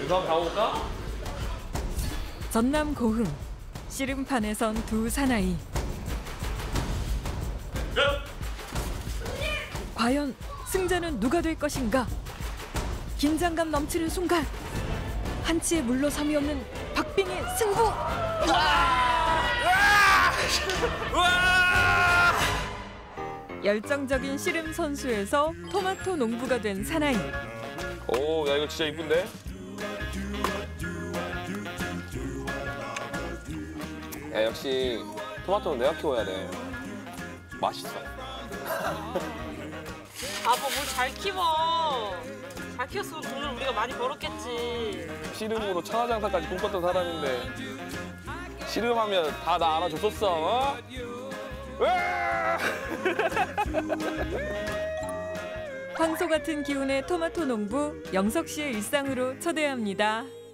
이거 한번 가볼까? 전남 고흥 씨름판에 선 두 사나이. 과연 승자는 누가 될 것인가? 긴장감 넘치는 순간 한치의 물러섬이 없는 박빙의 승부. 열정적인 씨름 선수에서 토마토 농부가 된 사나이. 오, 야 이거 진짜 이쁜데? 야 역시 토마토는 내가 키워야 돼. 맛있어. 아빠 뭘 잘 키워. 잘 키웠으면 돈을 우리가 많이 벌었겠지. 씨름으로 천하장사까지 꿈꿨던 사람인데 씨름하면 다 나 알아줬었어. 어? 으아! 황소 같은 기운의 토마토 농부 영석 씨의 일상으로 초대합니다.